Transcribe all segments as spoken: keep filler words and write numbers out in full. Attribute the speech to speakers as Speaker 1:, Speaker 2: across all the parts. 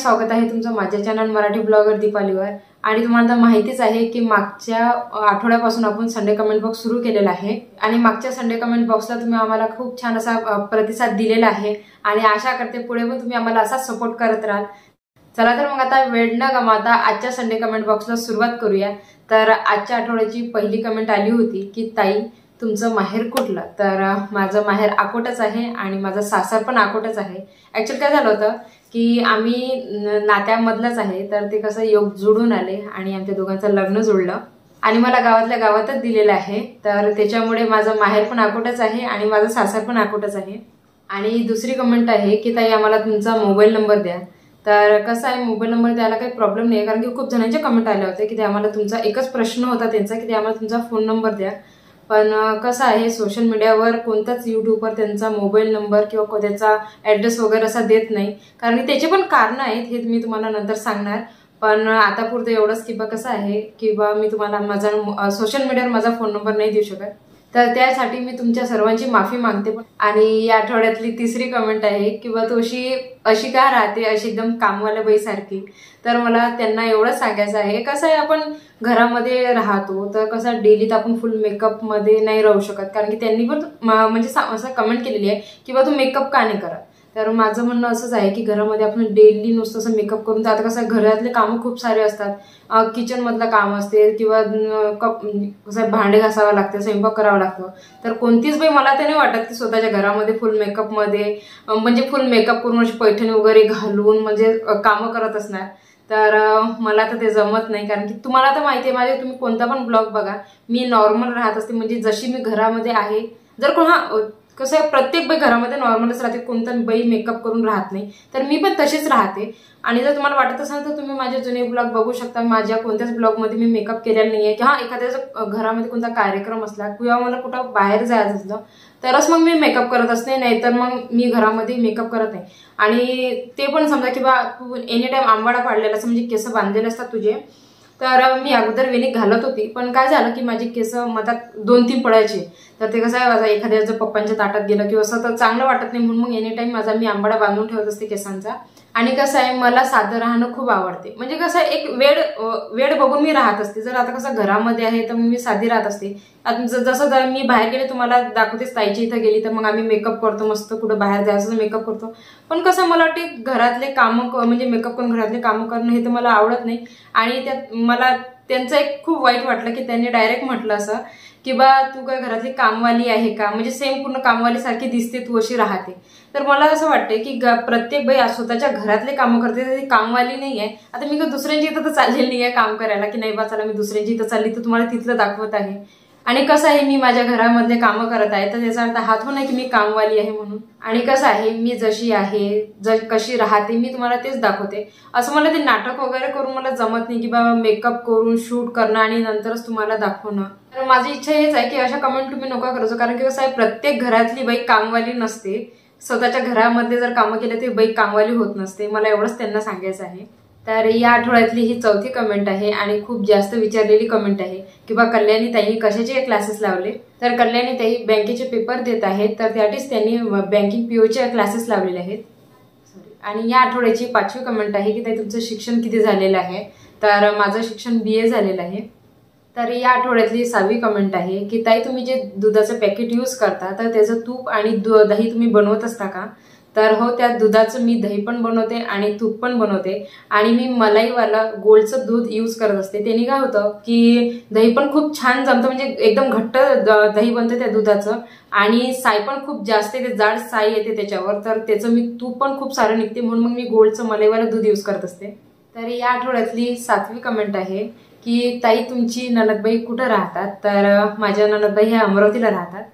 Speaker 1: स्वागत आहे तुमचं माझ्या चॅनल मराठी ब्लॉगर दीपालीवर। आणि तुम्हाला माहितीच आहे की मागच्या आठवड्यापासून आपण संडे कमेंट बॉक्स सुरू केलेला आहे आणि मागच्या संडे कमेंट बॉक्सला तुम्ही आम्हाला खूप छान असा प्रतिसाद दिलेला आहे आणि आशा करते पुढे पण तुम्ही आम्हाला असा सपोर्ट करत राहाल। चला तर मग आता वेळ न गमावता आजच्या संडे कमेंट बॉक्सला सुरुवात करूया। तर आजच्या आठवड्याची पहिली कमेंट आली होती की ताई तुमचं माहेर कुठलं? तर माझं माहेर अकोटच आहे आणि माझं सासर पण अकोटच आहे। ऍक्च्युअली काय झालं होतं की आम्ही नात्यामधलंच आहे, तर ते कसं योग जुळून आले आणि आमच्या दोघांचं लग्न जुळलं आणि मला गावातल्या गावातच दिलेलं आहे। तर त्याच्यामुळे माझं माहेर पण अकोटच आहे आणि माझं सासर पण अकोटच आहे। आणि दुसरी कमेंट आहे की ताई आम्हाला तुमचा मोबाईल नंबर द्या। तर कसं आहे, मोबाईल नंबर द्यायला काही प्रॉब्लेम नाही, कारण की खूप जणांचे कमेंट आले होते की ते आम्हाला तुमचा एकच प्रश्न होता त्यांचा की ते आम्हाला तुमचा फोन नंबर द्या। पण कसं आहे, सोशल मीडियावर कोणताच यूट्यूबवर त्यांचा मोबाईल नंबर किंवा त्याचा ॲड्रेस वगैरे असा देत नाही, कारण की त्याचे पण कारण आहेत, हे मी तुम्हाला नंतर सांगणार। पण आता पुरतं एवढंच की बा कसं आहे किंवा मी तुम्हाला माझा सोशल मीडियावर माझा फोन नंबर नाही देऊ शकत, तर त्यासाठी मी तुमच्या सर्वांची माफी मागते। आणि या आठवड्यातली तिसरी कमेंट आहे किंवा तू अशी अशी का राहते अशी एकदम कामवाल्या बाईसारखी। तर मला त्यांना एवढंच सांगायचं आहे, कसं आहे आपण घरामध्ये राहतो तर कसं डेलीत आपण फुल मेकअप मध्ये नाही राहू शकत, कारण की त्यांनी पण म्हणजे असं कमेंट केलेली आहे की बा तू मेकअप का नाही करत। तर माझं म्हणणं असंच आहे की घरामध्ये आपण डेली नुसतं असं मेकअप करून, आता कसं घरातले कामं खूप सारे असतात, किचन मधलं काम असते किंवा कसं भांडे घासावं लागते, स्वयंपाक करावं लागतं। तर कोणतीच बाई मला ते नाही वाटत की स्वतःच्या घरामध्ये फुल मेकअप मध्ये म्हणजे फुल मेकअप करून अशी पैठणी वगैरे घालून म्हणजे कामं करत असणार। तर मला तर ते जमत नाही, कारण की तुम्हाला तर माहिती आहे माझे, तुम्ही कोणता पण ब्लॉग बघा मी नॉर्मल राहत असते, म्हणजे जशी मी घरामध्ये आहे। जर कोण हा कसं आहे, प्रत्येक बाई घरामध्ये नॉर्मलच राहते, कोणता बाई मेकअप करून राहत नाही, तर मी पण तशीच राहते। आणि जर तुम्हाला वाटत असेल तर तुम्ही माझे जुने ब्लॉग बघू शकता, माझ्या कोणत्याच ब्लॉगमध्ये मी मेकअप केलेला नाहीये की हा एखाद्या घरामध्ये कोणता कार्यक्रम असला किंवा मला कुठं बाहेर जायचं असलं तरच मग मी मेकअप करत असते, नाही तर मग मी घरामध्ये मेकअप करत नाही। आणि ते पण समजा की बा तू एनी टाइम आंबाडा पाडलेला असं म्हणजे केस बांधलेले असतात तुझे, तर मी अगोदर वेणीक घालत होती, पण काय झालं की माझी केस मधात दोन तीन पडायचे, तर ते कसं आहे माझा एखाद्या जर पप्पांच्या ताटात गेलं किंवा असं तर चांगलं वाटत नाही, म्हणून मग एनी टाइम माझा मी आंबाडा बांधून ठेवत असते केसांचा। आणि कसं आहे मला साधं राहणं खूप आवडते, म्हणजे कसं आहे एक वेळ वेळ बघून मी राहत असते। जर आता कसं घरामध्ये आहे तर मी साधी राहत असते, जसं जर मी बाहेर गेले तुम्हाला दाखवतेच, ताईची इथं गेली तर मग आम्ही मेकअप करतो, मस्त कुठं बाहेर जायचं मेकअप करतो। पण कसं मला वाटते घरातले कामं म्हणजे मेकअप करून घरातले कामं करणं हे तर मला आवडत नाही। आणि त्यात मला त्यांचं एक खूप वाईट वाटलं की त्यांनी डायरेक्ट म्हटलं असं की बा तू काय घरातली कामवाली आहे का, म्हणजे सेम पूर्ण कामवाली सारखी दिसते तू, अशी राहते। तर मला असं वाटतंय की प्रत्येक बाई स्वतःच्या घरातले कामं करते, तर ती कामवाली नाही आहे। आता मी दुसऱ्यांची इथं तर चाललेली नाही आहे काम करायला की नाही बा चला मी दुसऱ्यांची इथं चालली तर तुम्हाला तिथलं दाखवत आहे। आणि कसं आहे मी माझ्या घरामधले कामं करत आहे, तर त्याचा अर्थ हात नाही की मी कामवाली आहे म्हणून। आणि कसं आहे मी जशी आहे ज कशी राहते मी तुम्हाला तेच दाखवते, असं मला ते नाटक वगैरे करून मला जमत नाही की बाबा मेकअप करून शूट करणं आणि नंतरच तुम्हाला दाखवणं। तर माझी इच्छा हेच आहे की अशा कमेंट तुम्ही नका करायचो, कारण की कसं आहे प्रत्येक घरातली बाई कामवाली नसते, स्वतःच्या घरामध्ये जर कामं केले ते बाई कामवाली होत नसते, मला एवढंच त्यांना सांगायचं आहे। तर या आठवड्यातली ही चौथी कमेंट आहे आणि खूप जास्त विचारलेली कमेंट आहे की बा कल्याणी ताईंनी कशाचे क्लासेस लावले। तर कल्याणी ताई बँकेचे पेपर देत आहेत, तर त्यासाठीच त्यांनी बँकिंग पीओचे क्लासेस लावलेले आहेत। सॉरी। आणि या आठवड्याची पाचवी कमेंट आहे की ताई तुमचं शिक्षण किती झालेलं आहे? तर माझं शिक्षण बी ए झालेलं आहे। तर या आठवड्यातली सहावी कमेंट आहे की ताई तुम्ही जे दुधाचं पॅकेट यूज करता तर त्याचं तूप आणि दही तुम्ही बनवत असता का? तर हो, त्या दुधाचं मी दही पण बनवते आणि तूप पण बनवते आणि मी मलाईवाला गोल्डचं दूध यूज करत असते। त्याने काय होतं की दही पण खूप छान जमतं, म्हणजे एकदम घट्ट दही बनतं त्या दुधाचं आणि साय पण खूप जास्त येते, जाड साय येते त्याच्यावर, तर त्याचं मी तूप पण खूप सारं निघते, म्हणून मग मी गोल्डचं मलाईवाला दूध यूज करत असते। तर या आठवड्यातली सातवी कमेंट आहे की ताई तुमची ननदबाई कुठं राहतात? तर माझ्या ननदबाई ह्या अमरावतीला राहतात।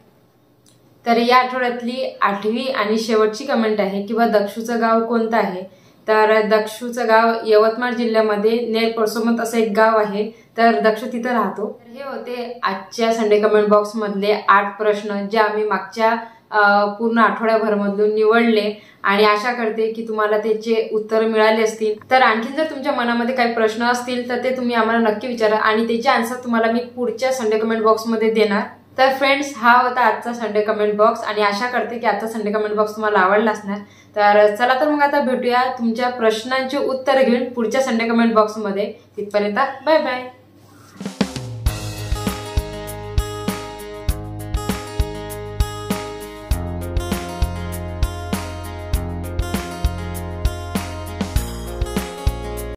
Speaker 1: तर या आठवड्यातली आठवी आणि शेवटची कमेंट आहे किंवा दक्षूचं गाव कोणतं आहे? तर दक्षूचं गाव यवतमाळ जिल्ह्यामध्ये नेर परसोमत असं एक गाव आहे, तर दक्षू तिथं राहतो। तर हे होते आजच्या संडे कमेंट बॉक्स मधले आठ प्रश्न जे आम्ही मागच्या पूर्ण आठवड्याभर मधून निवडले आणि आशा करते की तुम्हाला त्याचे उत्तर मिळाले असतील। तर आणखीन जर तुमच्या मनामध्ये काही प्रश्न असतील तर ते तुम्ही आम्हाला नक्की विचारा आणि त्याचे आन्सर तुम्हाला मी पुढच्या संडे कमेंट बॉक्स मध्ये देणार। तर फ्रेंड्स, हा होता आजचा संडे कमेंट बॉक्स आणि आशा करते की आजचा संडे कमेंट बॉक्स तुम्हाला आवडला असणार. तर चला तर मग आता भेटूया तुमच्या प्रश्नांची उत्तर घेऊन पुढच्या संडे कमेंट बॉक्समध्ये. तिथपर्यंत बाय बाय.